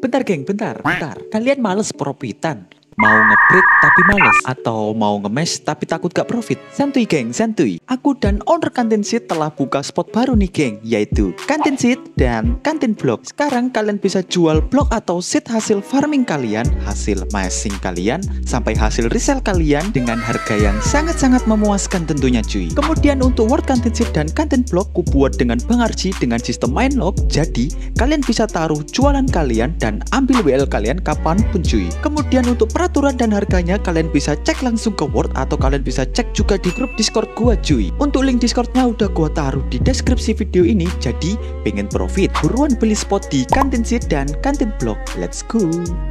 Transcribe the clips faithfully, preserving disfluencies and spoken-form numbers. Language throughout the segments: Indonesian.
bentar geng, bentar, bentar. Kalian males profitan? Mau nge-break tapi males? Atau mau nge-mesh tapi takut gak profit? Santuy geng, santuy. Aku dan owner Kantin Seed telah buka spot baru nih geng, yaitu Kantin Seed dan Kantin Block. Sekarang kalian bisa jual blok atau seed hasil farming kalian, hasil meshing kalian, sampai hasil resell kalian dengan harga yang sangat-sangat memuaskan tentunya cuy. Kemudian untuk World Kantin Seed dan Kantin Block ku buat dengan Bang Arji dengan sistem main log. Jadi kalian bisa taruh jualan kalian dan ambil W L kalian kapanpun cuy. Kemudian untuk peraturan dan harganya kalian bisa cek langsung ke Word atau kalian bisa cek juga di grup Discord gua cuy. Untuk link Discordnya udah gua taruh di deskripsi video ini. Jadi pengen profit, buruan beli spot di Kantin Seed dan Kantin Block. Let's go.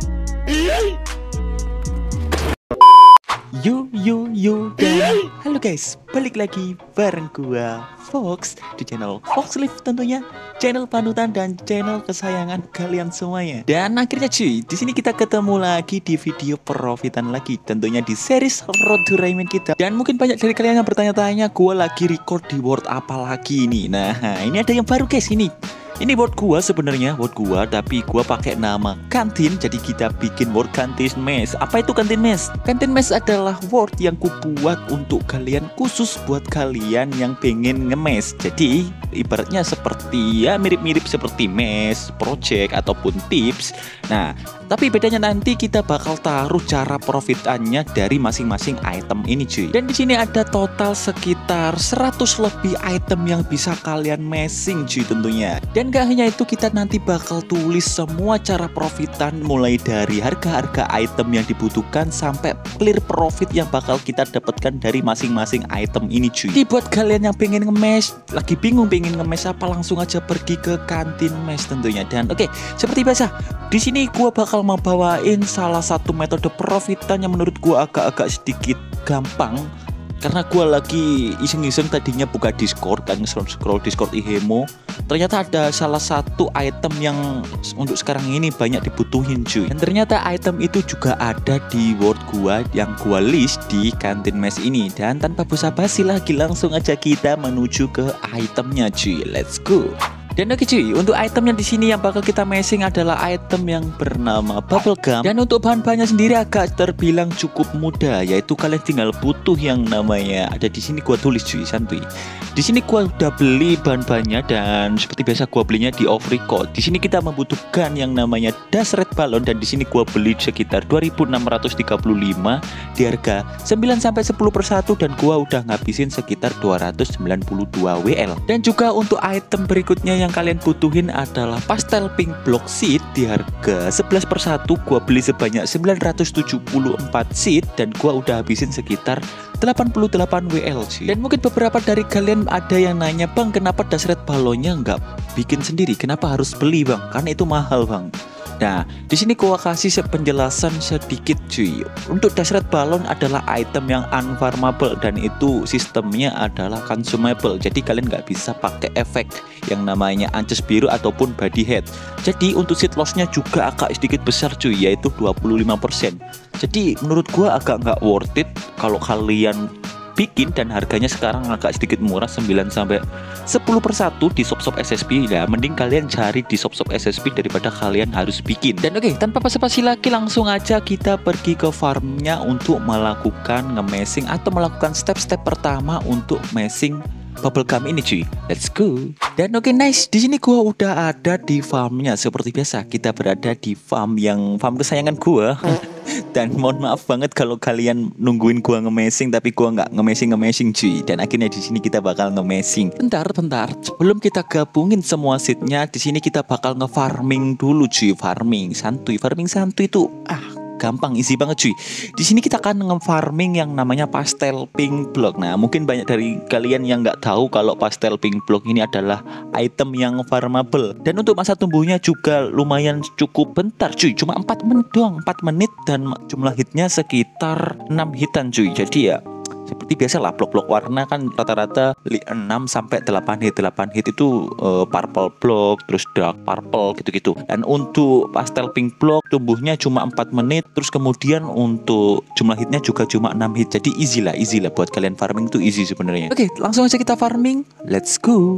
Yo yo yo dan halo guys, balik lagi bareng gua Fox di channel Fox Live tentunya, channel panutan dan channel kesayangan kalian semuanya. Dan akhirnya cuy, di sini kita ketemu lagi di video profitan lagi, tentunya di series Road to Diamond kita. Dan mungkin banyak dari kalian yang bertanya-tanya, gua lagi record di World apa lagi ini. Nah, ini ada yang baru guys ini. Ini word gua sebenarnya, word gua, tapi gua pakai nama kantin, jadi kita bikin word kantin mes. Apa itu kantin mes? Kantin mes adalah word yang ku buat untuk kalian, khusus buat kalian yang pengen ngemes. Jadi ibaratnya seperti ya mirip-mirip seperti mes, project ataupun tips. Nah, tapi bedanya nanti kita bakal taruh cara profitannya dari masing-masing item ini cuy. Dan di sini ada total sekitar seratus lebih item yang bisa kalian messing cuy tentunya. Dan gak hanya itu, kita nanti bakal tulis semua cara profitan mulai dari harga-harga item yang dibutuhkan sampai clear profit yang bakal kita dapatkan dari masing-masing item ini cuy. Jadi buat kalian yang pengen nge-mesh, lagi bingung pengen nge-mesh apa, langsung aja pergi ke kantin mesh tentunya. Dan oke, okay, seperti biasa, di sini gua bakal membawain salah satu metode profitan yang menurut gua agak-agak sedikit gampang. Karena gue lagi iseng-iseng tadinya buka Discord, kan scroll-scroll Discord Ihemo, ternyata ada salah satu item yang untuk sekarang ini banyak dibutuhin cuy. Dan ternyata item itu juga ada di word gua yang gua list di kantin mes ini. Dan tanpa basa-basi lagi, langsung aja kita menuju ke itemnya cuy. Let's go. Dan oke cuy, untuk item yang di sini yang bakal kita messing adalah item yang bernama bubblegum. Dan untuk bahan-bahannya sendiri agak terbilang cukup mudah, yaitu kalian tinggal butuh yang namanya, ada di sini gua tulis cuy, santuy. Di sini gua udah beli bahan-bahannya dan seperti biasa gua belinya di off record. Di sini kita membutuhkan yang namanya dust red balon dan di sini gua beli sekitar dua ribu enam ratus tiga puluh lima di harga sembilan sampai sepuluh per satu dan gua udah ngabisin sekitar dua ratus sembilan puluh dua W L. Dan juga untuk item berikutnya yang kalian butuhin adalah pastel pink block seed di harga sebelas per satu. Gua beli sebanyak sembilan ratus tujuh puluh empat seed dan gua udah habisin sekitar delapan puluh delapan W L sih. Dan mungkin beberapa dari kalian ada yang nanya, "Bang, kenapa das red balonnya nggak bikin sendiri? Kenapa harus beli, Bang? Karena itu mahal, Bang." Nah, di sini gua kasih penjelasan sedikit cuy. Untuk das red balon adalah item yang unfarmable dan itu sistemnya adalah consumable. Jadi kalian nggak bisa pakai efek yang namanya ances biru ataupun body head. Jadi untuk seed lossnya juga agak sedikit besar cuy, yaitu dua puluh lima persen. Jadi menurut gua agak nggak worth it kalau kalian bikin, dan harganya sekarang agak sedikit murah, sembilan sampai sepuluh per satu di shop-shop S S P. Ya mending kalian cari di shop-shop S S P daripada kalian harus bikin. Dan oke, okay, tanpa basa-basi lagi, langsung aja kita pergi ke farmnya untuk melakukan nge-messing atau melakukan step-step pertama untuk messing bubblegum ini cuy. Let's go. Dan oke okay, nice, di sini gua udah ada di farmnya. Seperti biasa kita berada di farm yang farm kesayangan gua. Dan mohon maaf banget kalau kalian nungguin gua nge-messing tapi gua nggak nge-messing nge-messing cuy. Dan akhirnya di sini kita bakal nge-messing. Bentar, bentar. Sebelum kita gabungin semua seednya, di sini kita bakal nge-farming dulu cuy. Farming santuy, farming santuy itu ah gampang, easy banget cuy. Di sini kita akan nge-farming yang namanya pastel pink block. Nah, mungkin banyak dari kalian yang nggak tahu kalau pastel pink block ini adalah item yang farmable. Dan untuk masa tumbuhnya juga lumayan cukup bentar cuy. Cuma empat menit doang, empat menit dan jumlah hitnya sekitar enam hitan cuy. Jadi ya seperti biasa lah, blok-blok warna kan rata-rata enam sampai delapan hit. delapan hit itu uh, purple block, terus dark purple gitu-gitu. Dan untuk pastel pink block tumbuhnya cuma empat menit, terus kemudian untuk jumlah hitnya juga cuma enam hit. Jadi easy lah, easy lah buat kalian farming tuh easy sebenarnya. Oke, langsung aja kita farming. Let's go.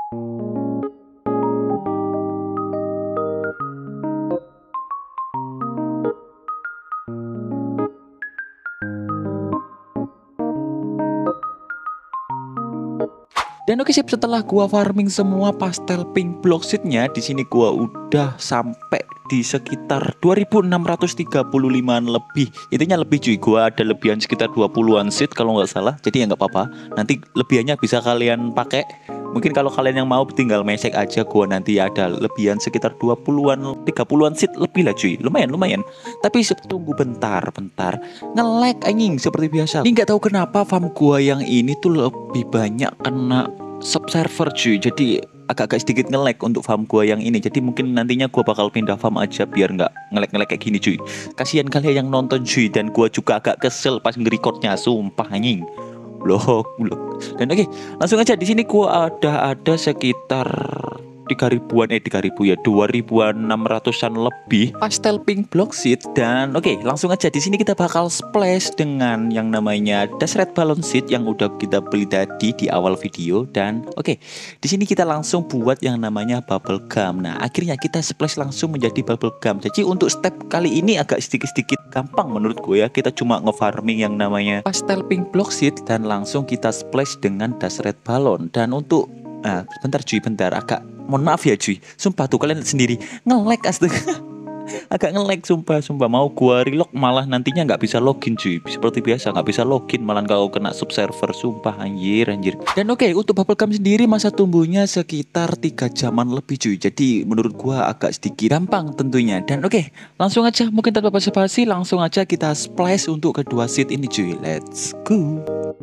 Dan oke sip, setelah gua farming semua pastel pink block seednya, di sini gua udah sampai di sekitar dua ribu enam ratus tiga puluh limaan lebih. Intinya lebih cuy, gua ada lebihan sekitar dua puluhan seed kalau nggak salah. Jadi ya nggak apa-apa. Nanti lebihannya bisa kalian pakai. Mungkin kalau kalian yang mau tinggal mesek aja, gua nanti ada lebihan sekitar dua puluhan, tiga puluhan seed lebih lah cuy. Lumayan, lumayan. Tapi tunggu bentar, bentar. Nge-lag anjing seperti biasa. Ini nggak tahu kenapa farm gua yang ini tuh lebih banyak kena subserver cuy. Jadi agak-agak sedikit nge-lag untuk farm gua yang ini. Jadi mungkin nantinya gua bakal pindah farm aja biar nggak nge-lag-nge-lag kayak gini cuy. Kasihan kalian yang nonton cuy, dan gua juga agak kesel pas nge-recordnya, sumpah anjing. Loh, loh. Dan oke, okay, langsung aja di sini gua ada ada sekitar tiga ribuan eh tiga ribu ya dua ribu enam ratusan lebih pastel pink block seed. Dan oke, okay, langsung aja di sini kita bakal splash dengan yang namanya das red balloon seed yang udah kita beli tadi di awal video. Dan oke, okay, di sini kita langsung buat yang namanya bubble gum. Nah, akhirnya kita splash langsung menjadi bubble gum. Jadi untuk step kali ini agak sedikit-sedikit gampang menurut gue ya. Kita cuma nge-farming yang namanya pastel pink block seed dan langsung kita splash dengan das red balloon. Dan untuk Nah, bentar cuy, bentar. Agak, mohon maaf ya cuy. Sumpah tuh kalian sendiri nge-lag astaga. Agak nge-lag sumpah, sumpah. Mau gua relock malah nantinya nggak bisa login cuy. Seperti biasa nggak bisa login, malah kalau kena subserver. Sumpah anjir, anjir. Dan oke, okay, untuk bubblegum sendiri masa tumbuhnya sekitar tiga jaman lebih cuy. Jadi menurut gua agak sedikit gampang tentunya. Dan oke, okay, langsung aja, mungkin tanpa basa-basi langsung aja kita splash untuk kedua seed ini cuy. Let's go.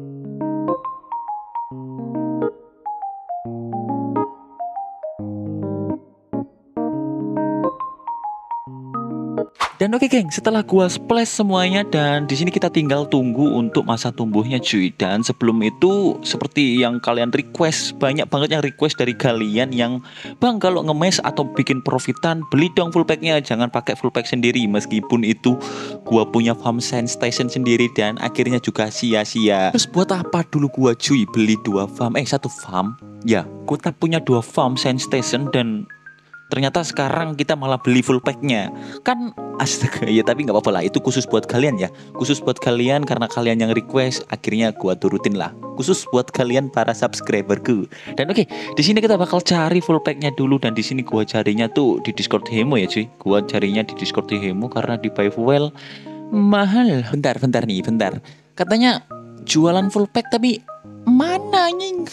Dan oke okay, geng, setelah gua splash semuanya dan di sini kita tinggal tunggu untuk masa tumbuhnya cuy. Dan sebelum itu seperti yang kalian request, banyak banget yang request dari kalian yang bang kalau ngemes atau bikin profitan beli dong full packnya, jangan pakai full pack sendiri. Meskipun itu gua punya farm science station sendiri dan akhirnya juga sia-sia. Terus buat apa dulu gua cuy beli dua farm, eh satu farm? Ya, gua tak punya dua farm science station dan ternyata sekarang kita malah beli full packnya. Kan astaga ya, tapi nggak apa-apa lah. Itu khusus buat kalian ya. Khusus buat kalian karena kalian yang request, akhirnya gua turutin lah. Khusus buat kalian para subscriberku. Dan oke, okay, di sini kita bakal cari full packnya dulu. Dan di sini gua carinya tuh di Discord Hemo ya cuy. Gua carinya di Discord Hemo karena di Payfuel mahal. Bentar, bentar nih, bentar. Katanya jualan full pack tapi mana anjing?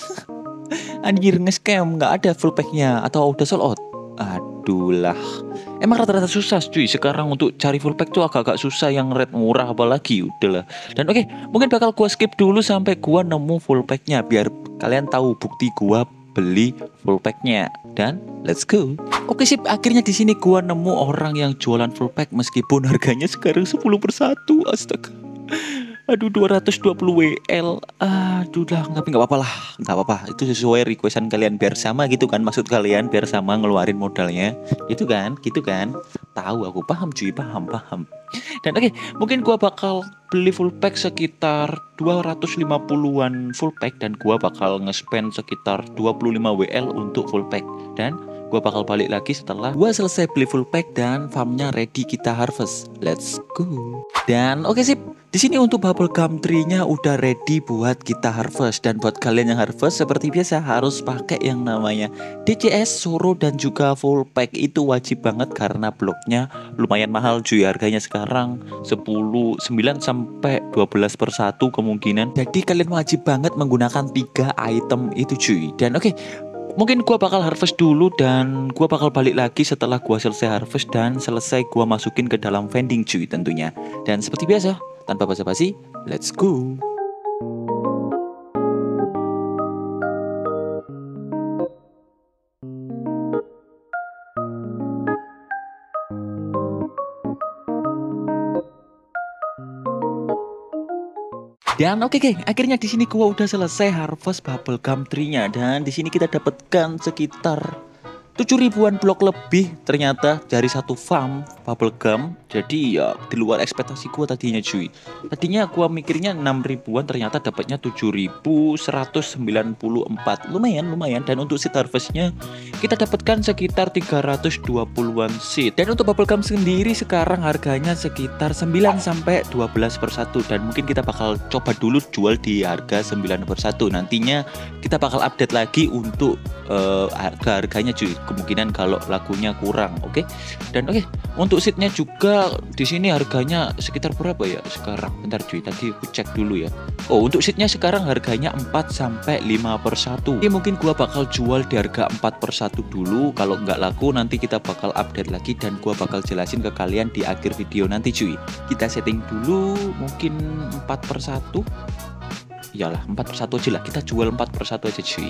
Anjir nge-scam, nggak ada full packnya atau udah sold out. Aduh lah, emang rata-rata susah cuy sekarang untuk cari full pack tuh agak-agak susah, yang red murah apalagi, udahlah. Dan oke, okay, mungkin bakal gua skip dulu sampai gua nemu full packnya biar kalian tahu bukti gua beli full packnya. Dan let's go. Oke sip, akhirnya di sini gua nemu orang yang jualan full pack meskipun harganya sekarang sepuluh per satu. Astaga. Aduh, dua ratus dua puluh W L. Aduh lah, tapi nggak apa-apa lah, nggak apa-apa. Itu sesuai requestan kalian biar sama gitu kan, maksud kalian biar sama ngeluarin modalnya, gitu kan, gitu kan. Tahu aku, paham cuy, paham, paham. Dan oke, okay, mungkin gua bakal beli full pack sekitar dua ratus lima puluhan full pack dan gua bakal nge-spend sekitar dua puluh lima W L untuk full pack. Dan gua bakal balik lagi setelah gua selesai beli full pack dan farmnya ready kita harvest. Let's go. Dan oke okay, sip. Di sini untuk bubblegum tree-nya udah ready buat kita harvest. Dan buat kalian yang harvest seperti biasa harus pakai yang namanya D C S, Soro dan juga full pack. Itu wajib banget karena bloknya lumayan mahal cuy. Harganya sekarang sepuluh, sembilan sampai dua belas per satu kemungkinan. Jadi kalian wajib banget menggunakan tiga item itu cuy. Dan oke, okay, mungkin gua bakal harvest dulu dan gua bakal balik lagi setelah gua selesai harvest dan selesai gua masukin ke dalam vending cuy tentunya. Dan seperti biasa, tanpa basa-basi, let's go. Dan oke okay, geng, akhirnya di sini gua udah selesai harvest bubblegum tree-nya dan di sini kita dapatkan sekitar tujuh ribuan blok lebih ternyata dari satu farm bubblegum. Jadi ya di luar ekspektasi gua tadinya cuy. Tadinya gua mikirnya enam ribuan, ternyata dapatnya tujuh ribu seratus sembilan puluh empat. Lumayan, lumayan. Dan untuk seed harvestnya kita dapatkan sekitar tiga ratus dua puluhan seed. Dan untuk bubblegum sendiri sekarang harganya sekitar sembilan sampai dua belas per satu, dan mungkin kita bakal coba dulu jual di harga sembilan per satu. Nantinya kita bakal update lagi untuk uh, harga-harganya cuy. Kemungkinan kalau lakunya kurang, oke. Okay? Dan oke, okay, untuk seatnya juga di sini harganya sekitar berapa ya sekarang? Bentar cuy, tadi aku cek dulu ya. Oh, untuk seatnya sekarang harganya empat sampai lima per satu. Ini mungkin gua bakal jual di harga empat per satu dulu. Kalau nggak laku nanti kita bakal update lagi dan gua bakal jelasin ke kalian di akhir video nanti cuy. Kita setting dulu mungkin empat per satu. Iyalah, empat per satu aja lah. Kita jual empat per satu aja cuy.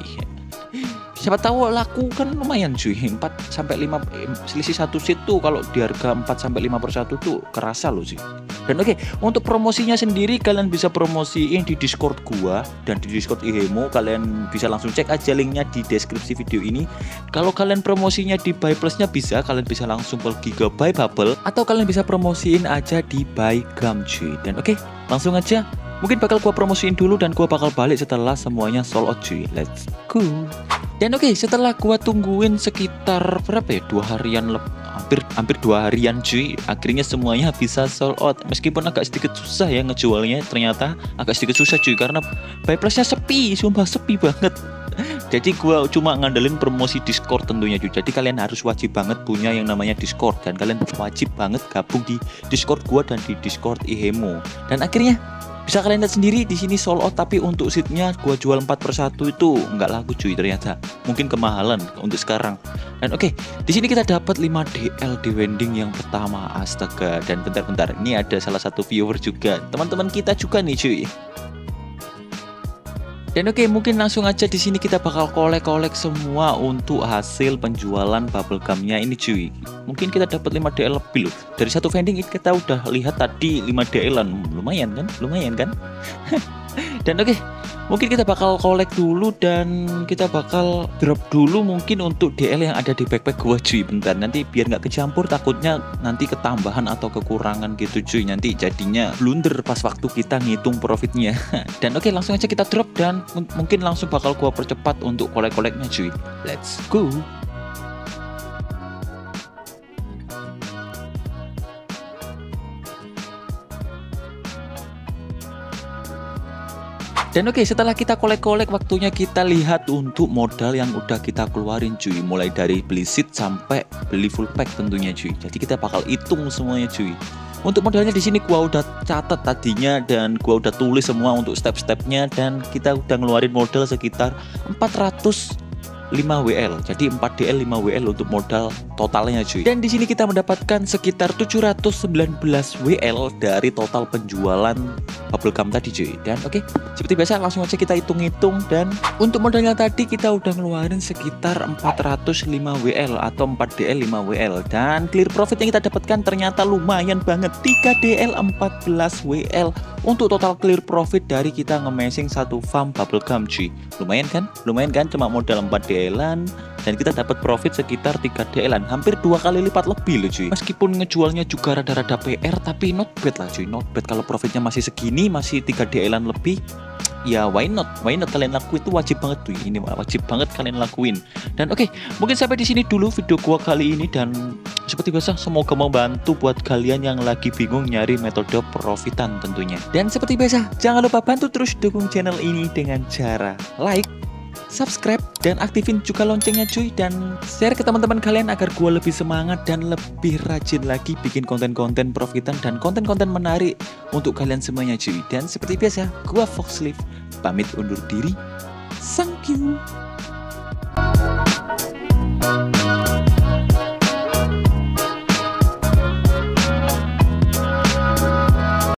Siapa tahu laku kan lumayan cuy. empat sampai lima eh, selisih satu seat tuh kalau di harga empat sampai lima per satu tuh kerasa loh sih. Dan oke, okay, untuk promosinya sendiri kalian bisa promosiin di Discord gua dan di Discord Ihemo. Kalian bisa langsung cek aja linknya di deskripsi video ini. Kalau kalian promosinya di Buy Plusnya bisa, kalian bisa langsung pergi ke Buy Bubble atau kalian bisa promosiin aja di Buy Gum cuy. Dan oke, okay, langsung aja. Mungkin bakal gua promosiin dulu dan gua bakal balik setelah semuanya sold out cuy. Let's go. Dan oke, okay, setelah gua tungguin sekitar berapa ya? Dua harian lebih, hampir hampir dua harian cuy. Akhirnya semuanya bisa sold out. Meskipun agak sedikit susah ya ngejualnya, ternyata agak sedikit susah cuy karena Buy Plusnya sepi, sumpah sepi banget. Jadi gua cuma ngandelin promosi Discord tentunya cuy. Jadi kalian harus wajib banget punya yang namanya Discord dan kalian wajib banget gabung di Discord gua dan di Discord Ihemo. Dan akhirnya bisa kalian lihat sendiri di sini sold out, tapi untuk seatnya gua jual empat per satu itu nggak laku cuy ternyata. Mungkin kemahalan untuk sekarang. Dan oke, okay, di sini kita dapat lima D L di vending yang pertama. Astaga, dan bentar-bentar. Ini ada salah satu viewer juga. Teman-teman kita juga nih cuy. Dan oke, okay, mungkin langsung aja di sini kita bakal kolek-kolek semua untuk hasil penjualan bubblegumnya ini cuy. Mungkin kita dapat lima D L lebih loh. Dari satu vending kita udah lihat tadi lima D L-an. Lumayan kan? Lumayan kan? Dan oke, okay, mungkin kita bakal kolek dulu dan kita bakal drop dulu mungkin untuk D L yang ada di backpack gua cuy. Bentar, nanti biar nggak kecampur, takutnya nanti ketambahan atau kekurangan gitu cuy. Nanti jadinya blunder pas waktu kita ngitung profitnya. Dan oke, okay, langsung aja kita drop dan mungkin langsung bakal gua percepat untuk kolek-koleknya cuy. Let's go. Dan oke, okay, setelah kita kolek-kolek, waktunya kita lihat untuk modal yang udah kita keluarin cuy. Mulai dari beli seat sampai beli full pack tentunya cuy. Jadi kita bakal hitung semuanya cuy. Untuk modalnya di sini gua udah catat tadinya dan gua udah tulis semua untuk step-stepnya, dan kita udah ngeluarin modal sekitar empat ratus lima W L. Jadi empat D L lima W L untuk modal totalnya cuy. Dan di sini kita mendapatkan sekitar tujuh ratus sembilan belas W L dari total penjualan bubblegum tadi cuy. Dan oke, okay, seperti biasa langsung aja kita hitung-hitung. Dan untuk modalnya tadi kita udah ngeluarin sekitar empat ratus lima W L atau empat D L lima W L. Dan clear profit yang kita dapatkan ternyata lumayan banget, tiga D L empat belas W L untuk total clear profit dari kita nge-mashing satu farm bubblegum cuy. Lumayan kan? Lumayan kan, cuma modal empat D L-an dan kita dapat profit sekitar tiga D L-an, hampir dua kali lipat lebih loh cuy. Meskipun ngejualnya juga rada-rada P R, tapi not bad lah cuy, not bad. Kalau profitnya masih segini, masih tiga D L-an lebih, ya why not, why not kalian lakuin, itu wajib banget tuh, ini wajib banget kalian lakuin. Dan oke, okay, mungkin sampai di sini dulu video gua kali ini, dan seperti biasa semoga membantu buat kalian yang lagi bingung nyari metode profitan tentunya. Dan seperti biasa jangan lupa bantu terus dukung channel ini dengan cara like, subscribe, dan aktifin juga loncengnya cuy, dan share ke teman-teman kalian agar gue lebih semangat dan lebih rajin lagi bikin konten-konten profitan dan konten-konten menarik untuk kalian semuanya cuy. Dan seperti biasa gue Foxleaf pamit undur diri. Thank you.